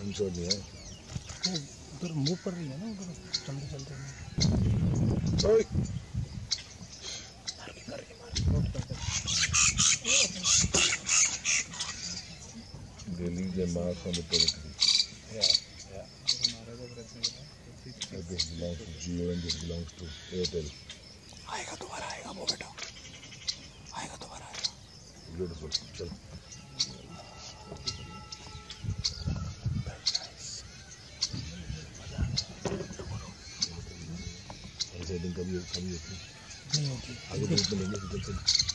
Screenshot नहीं है वो उधर मुंह पर रही है ना, उधर चलते चलते ओए दिल्ली के mark on the territory. yeah. This belongs to Jio and this belongs to Airtel. आएगा दोबारा, आएगा वो बेटा, आएगा दोबारा, आएगा। Beautiful. चल ऐसे दिन कभी होती नहीं होती आगे धूप में लेंगे